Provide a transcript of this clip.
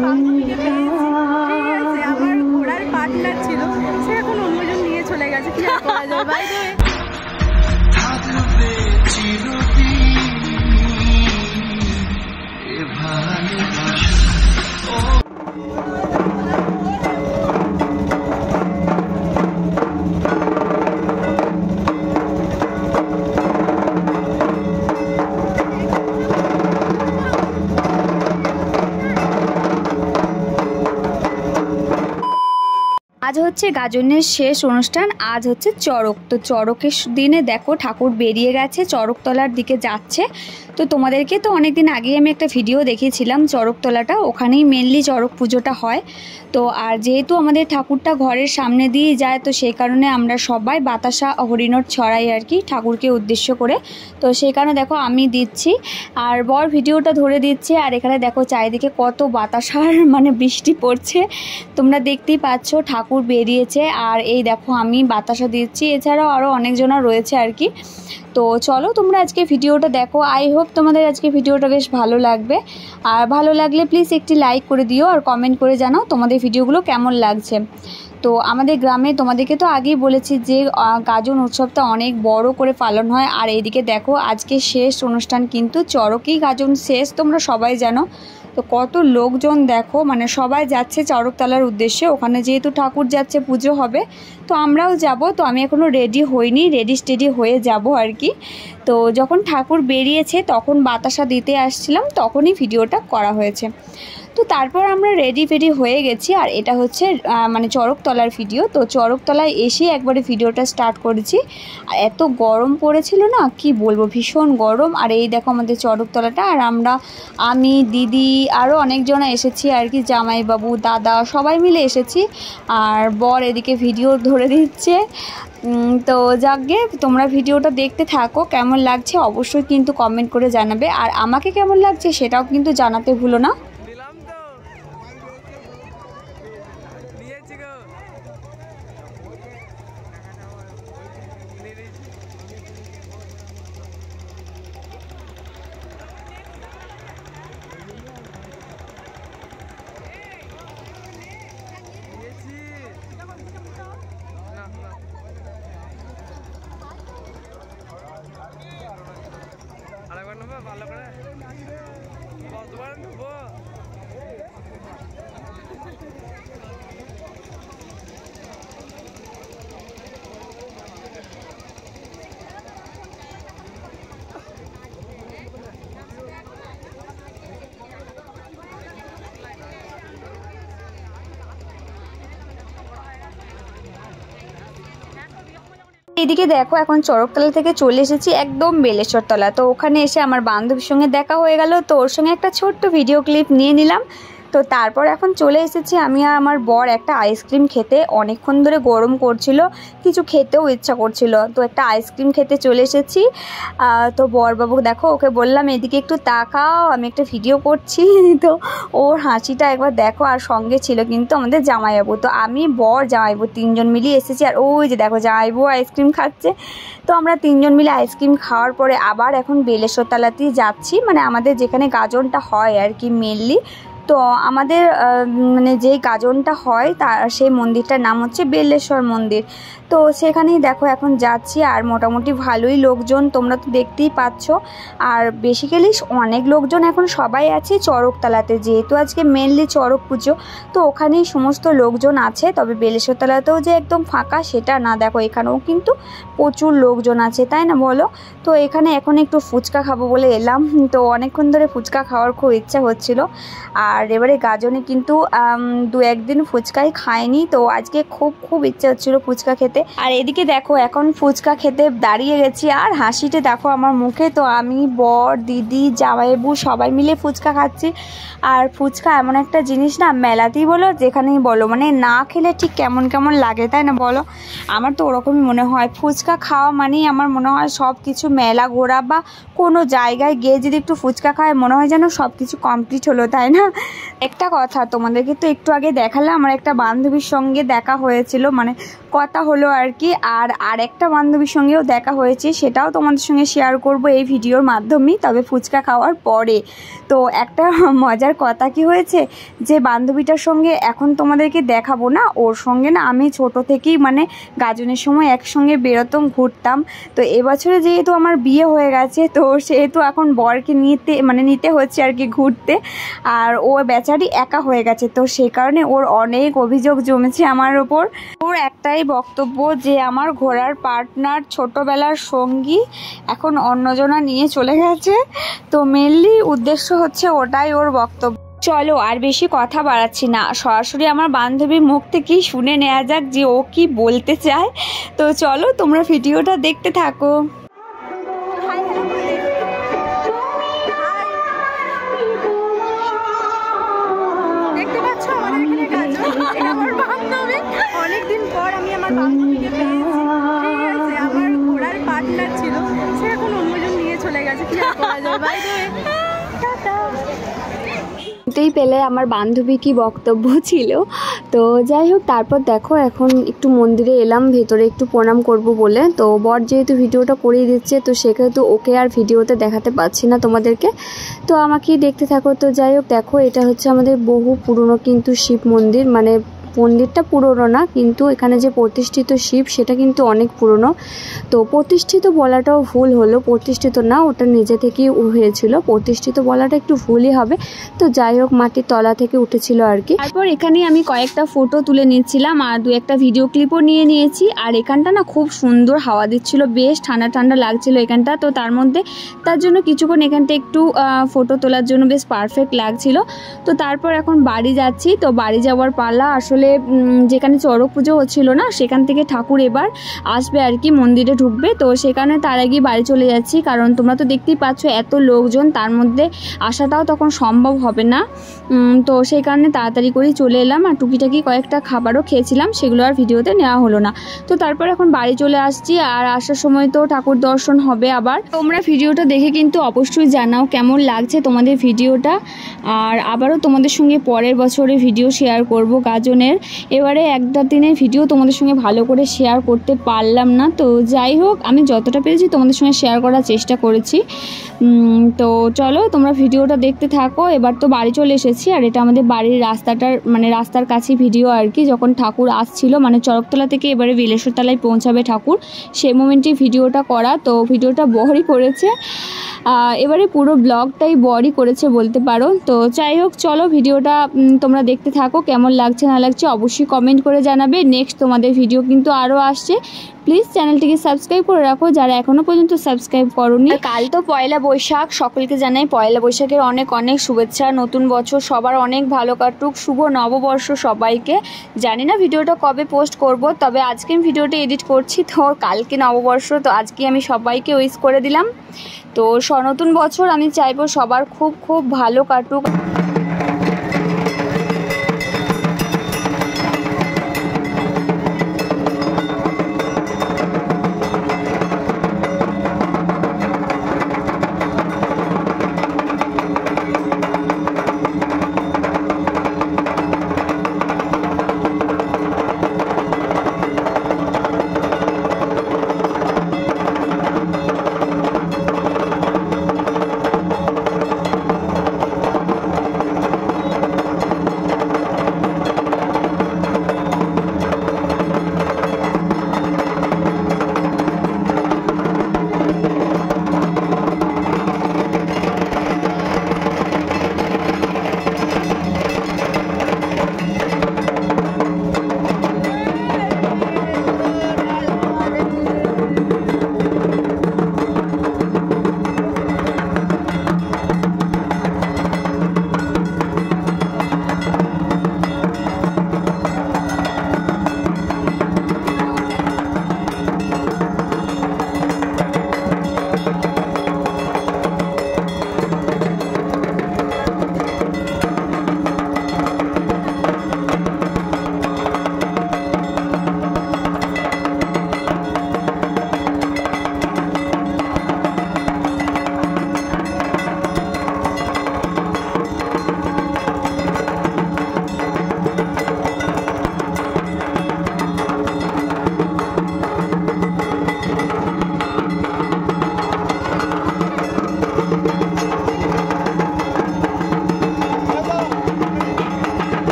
বান্ধবীকে পেয়েছি, ঠিক আছে। আমার ঘোরার পার্টনার ছিল, সে এখন অন্যজন নিয়ে চলে গেছে, কি আর করা যায়। বাইরে আজ হচ্ছে গাজনের শেষ অনুষ্ঠান, আজ হচ্ছে চড়ক। তো চড়কের দিনে দেখো ঠাকুর বেরিয়ে গেছে, চড়কতলার দিকে যাচ্ছে। তো তোমাদেরকে তো অনেক দিন আগেই আমি একটা ভিডিও দেখিয়েছিলাম চড়কতলাটা, ওখানেই মেনলি চড়ক পুজোটা হয়। তো আর যেহেতু আমাদের ঠাকুরটা ঘরের সামনে দিয়ে যায়, তো সেই কারণে আমরা সবাই বাতাসা হরিণর ছড়াই আর কি ঠাকুরকে উদ্দেশ্য করে। তো সেই কারণে দেখো আমি দিচ্ছি আর বর ভিডিওটা ধরে দিচ্ছে। আর এখানে দেখো চারিদিকে কত বাতাসার মানে বৃষ্টি পড়ছে, তোমরা দেখতেই পাচ্ছ। ঠাকুর বেরিয়েছে আর এই দেখো আমি বাতাসা দিচ্ছি, এছাড়াও আরও অনেকজনা রয়েছে আর কি। তো চলো তোমরা আজকে ভিডিওটা দেখো, আই হোপ তোমাদের আজকে ভিডিওটা বেশ ভালো লাগবে। আর ভালো লাগলে প্লিজ একটি লাইক করে দিও আর কমেন্ট করে জানাও তোমাদের ভিডিওগুলো কেমন লাগছে। তো আমাদের গ্রামে তোমাদেরকে তো আগেই বলেছি যে গাজন উৎসবটা অনেক বড় করে পালন হয়। আর এইদিকে দেখো আজকে শেষ অনুষ্ঠান, কিন্তু চড়কেই গাজন শেষ, তোমরা সবাই জানো। তো কত লোকজন দেখো, মানে সবাই যাচ্ছে চড়কতলার উদ্দেশ্যে, ওখানে যেহেতু ঠাকুর যাচ্ছে পুজো হবে, তো আমরাও যাব। তো আমি এখনও রেডি হইনি, রেডি হয়ে যাব আর কি। তো যখন ঠাকুর বেরিয়েছে তখন বাতাসা দিতে আসছিলাম, তখনই ভিডিওটা করা হয়েছে। তো তারপর আমরা রেডি হয়ে গেছি। আর এটা হচ্ছে মানে চড়কতলার ভিডিও। তো চড়কতলায় এসে একবারে ভিডিওটা স্টার্ট করেছি। আর এত গরম পড়েছিল না, কি বলবো, ভীষণ গরম। আর এই দেখো আমাদের চড়কতলাটা, আর আমি দিদি আরও অনেকজনা এসেছি আর কি, জামাইবাবু দাদা সবাই মিলে এসেছি। আর বর এদিকে ভিডিও ধরে দিচ্ছে। তো যাকগে তোমরা ভিডিওটা দেখতে থাকো, কেমন লাগছে অবশ্যই কিন্তু কমেন্ট করে জানাবে। আর আমাকে কেমন লাগছে সেটাও কিন্তু জানাতে ভুলো না। ভালো করে এদিকে দেখো এখন চড়কতলা থেকে চলে এসেছি একদম বেলেশ্বরতলা। তো ওখানে এসে আমার বান্ধবীর সঙ্গে দেখা হয়ে গেল, তো ওর সঙ্গে একটা ছোট্ট ভিডিও ক্লিপ নিয়ে নিলাম। তো তারপর এখন চলে এসেছি আমি আর আমার বর একটা আইসক্রিম খেতে, অনেকক্ষণ ধরে গরম করছিল, কিছু খেতেও ইচ্ছা করছিল, তো একটা আইসক্রিম খেতে চলে এসেছি। তো বরবাবু দেখো, ওকে বললাম এদিকে একটু তাকাও, আমি একটা ভিডিও করছি। তো ওর হাসিটা একবার দেখো। আর সঙ্গে ছিল কিন্তু আমাদের জামাইবাবু, তো আমি বর জামাইবাবু তিনজন মিলিয়ে এসেছি। আর ওই যে দেখো জামাইবাবু আইসক্রিম খাচ্ছে। তো আমরা তিনজন মিলে আইসক্রিম খাওয়ার পরে আবার এখন বেলেশ্বরতলাতেই যাচ্ছি, মানে আমাদের যেখানে গাজনটা হয় আর কি মেনলি। তো আমাদের মানে যেই গাজনটা হয় তার সেই মন্দিরটার নাম হচ্ছে বেলেশ্বর মন্দির। তো সেখানেই দেখো এখন যাচ্ছি। আর মোটামুটি ভালোই লোকজন, তোমরা তো দেখতেই পাচ্ছ। আর বেসিক্যালি অনেক লোকজন এখন সবাই আছে চড়কতলাতে, যেহেতু আজকে মেনলি চড়ক পুজো, তো ওখানেই সমস্ত লোকজন আছে। তবে বেলেশ্বরতলাতেও যে একদম ফাঁকা সেটা না, দেখো এখানেও কিন্তু প্রচুর লোকজন আছে, তাই না বলো। তো এখানে এখন একটু ফুচকা খাবো বলে এলাম, তো অনেকক্ষণ ধরে ফুচকা খাওয়ার খুব ইচ্ছা হচ্ছিল। আর এবারে গাজনে কিন্তু 2-1 দিন ফুচকাই খাইনি, তো আজকে খুব ইচ্ছা হচ্ছিল ফুচকা খেতে। আর এদিকে দেখো এখন ফুচকা খেতে দাঁড়িয়ে গেছি, আর হাসিতে দেখো আমার মুখে। তো আমি বর দিদি জামাইবাবু সবাই মিলে ফুচকা খাচ্ছি। আর ফুচকা এমন একটা জিনিস না, মেলাতেই বলো যেখানেই বলো, মানে না খেলে ঠিক কেমন লাগে, তাই না বলো। আমার তো ওরকমই মনে হয়, ফুচকা খাওয়া মানেই আমার মনে হয় সব কিছু, মেলা ঘোরা বা কোনো জায়গায় গিয়ে যদি একটু ফুচকা খায় মনে হয় যেন সব কিছু কমপ্লিট হলো, তাই না। একটা কথা তোমাদেরকে তো একটু আগে দেখালাম, আমার একটা বান্ধবীর সঙ্গে দেখা হয়েছিল, মানে কথা হলো আর কি। আর একটা বান্ধবীর সঙ্গেও দেখা হয়েছে, সেটাও তোমাদের সঙ্গে শেয়ার করব এই ভিডিওর মাধ্যমেই, তবে ফুচকা খাওয়ার পরে। তো একটা মজার কথা কি হয়েছে, যে বান্ধবীটার সঙ্গে এখন তোমাদেরকে দেখাবো না, ওর সঙ্গে না আমি ছোট থেকেই মানে গাজনের সময় একসঙ্গে বেরোতাম, ঘুরতাম। তো এবছরে যেহেতু আমার বিয়ে হয়ে গেছে, তো সেহেতু এখন বরকে নিতে হচ্ছে আর কি ঘুরতে। আর ও বেচারি একা হয়ে গেছে, তো সেই কারণে ওর অনেক অভিযোগ জমেছে আমার ওপর। ওর একটাই বক্তব্য যে আমার ঘোরার পার্টনার, ছোটবেলার সঙ্গী এখন অন্যজনা নিয়ে চলে গেছে। তো মেনলি উদ্দেশ্য হচ্ছে ওটাই ওর বক্তব্য। চলো আর বেশি কথা বাড়াচ্ছি না, সরাসরি আমার বান্ধবীর মুখ থেকেই শুনে নেওয়া যাক যে ও কি বলতে চায়। তো চলো তোমরা ভিডিওটা দেখতে থাকো। অনেকদিন পর আমি আমার বান্ধবীকে পেয়েছি, ঠিক আছে। আমার ঘোরার পার্টনার ছিল, সে এখন অন্যজন নিয়ে চলে গেছে, কি আর করা যায়। By the way, tata. পেলে আমার বান্ধবী কি বক্তব্য ছিল। তো যাই হোক, তারপর দেখো এখন একটু মন্দিরে এলাম ভেতরে একটু প্রণাম করব বলে। তো বর যেহেতু ভিডিওটা করিয়ে দিচ্ছে, তো সেক্ষেত্রে ওকে আর ভিডিওতে দেখাতে পারছি না তোমাদেরকে, তো আমাকেই দেখতে থাকো। তো যাই হোক, দেখো এটা হচ্ছে আমাদের বহু পুরনো কিন্তু শিব মন্দির, মানে মন্দিরটা পুরনো না, কিন্তু এখানে যে প্রতিষ্ঠিত শিব সেটা কিন্তু অনেক পুরনো। তো প্রতিষ্ঠিত বলাটাও ভুল হলো, প্রতিষ্ঠিত না, ওটা নিজে থেকেই হয়েছিল, প্রতিষ্ঠিত বলাটা একটু ভুলই হবে। তো যাই হোক, মাটির তলা থেকে উঠেছিল আর কি। তারপর এখানে আমি কয়েকটা ফটো তুলে নিচ্ছিলাম আর দু একটা ভিডিও ক্লিপও নিয়ে নিয়েছি। আর এখানটা না খুব সুন্দর হাওয়া দিচ্ছিল, বেশ ঠান্ডা ঠান্ডা লাগছিল এখানটা। তো তার জন্য কিছুক্ষণ এখানটা একটু ফটো তোলার জন্য বেশ পারফেক্ট লাগছিল। তো তারপর এখন বাড়ি যাচ্ছি। তো বাড়ি যাওয়ার পালা, আসলে যেখানে চড়ক পুজো হচ্ছিল না, সেখান থেকে ঠাকুর এবার আসবে আর কি, মন্দিরে ঢুকবে। তো সেখানে তার আগে বাড়ি চলে যাচ্ছি, কারণ তোমরা তো দেখতেই পাচ্ছ এত লোকজন, তার মধ্যে আসাটাও তখন সম্ভব হবে না। তো সেই কারণে তাড়াতাড়ি করেই চলে এলাম। আর টুকিটাকি কয়েকটা খাবারও খেয়েছিলাম, সেগুলো আর ভিডিওতে নেওয়া হলো না। তো তারপর এখন বাড়ি চলে আসছি, আর আসার সময় তো ঠাকুর দর্শন হবে আবার। তোমরা ভিডিওটা দেখে কিন্তু অবশ্যই জানাও কেমন লাগছে তোমাদের ভিডিওটা। আর আবারও তোমাদের সঙ্গে পরের বছরে ভিডিও শেয়ার করব গাজনের। এবারে একটা দিনের ভিডিও তোমাদের সঙ্গে ভালো করে শেয়ার করতে পারলাম না। তো যাই হোক, আমি যতটা পেরেছি তোমাদের সঙ্গে শেয়ার করার চেষ্টা করেছি। তো চলো তোমরা ভিডিওটা দেখতে থাকো। এবার তো বাড়ি চলে এসেছি, আর এটা আমাদের বাড়ির রাস্তার কাছে ভিডিও আর কি, যখন ঠাকুর আসছিল, মানে চরকতলা থেকে এবারে বিলেশ্বরতলায় পৌঁছাবে ঠাকুর, সেই মোমেন্টে ভিডিওটা করা। তো ভিডিওটা বরই করেছে, এবারে পুরো ব্লগটাই বরই করেছে বলতে পারো। তো যাই হোক, চলো ভিডিওটা তোমরা দেখতে থাকো, কেমন লাগছে না লাগছে অবশ্যই কমেন্ট করে জানাবে। নেক্সট তোমাদের ভিডিও কিন্তু আরও আসছে, প্লিজ চ্যানেলটিকে সাবস্ক্রাইব করে রাখো যারা এখনও পর্যন্ত সাবস্ক্রাইব করোনি। কাল তো পয়লা বৈশাখ, সকলকে জানাই পয়লা বৈশাখের অনেক অনেক শুভেচ্ছা। নতুন বছর সবার অনেক ভালো কাটুক, শুভ নববর্ষ সবাইকে। জানি না ভিডিওটা কবে পোস্ট করব, তবে আজকে আমি ভিডিওটা এডিট করছি, তো কালকে নববর্ষ, তো আজকে আমি সবাইকে উইশ করে দিলাম। তো নতুন বছর আমি চাইবো সবার খুব খুব ভালো কাটুক।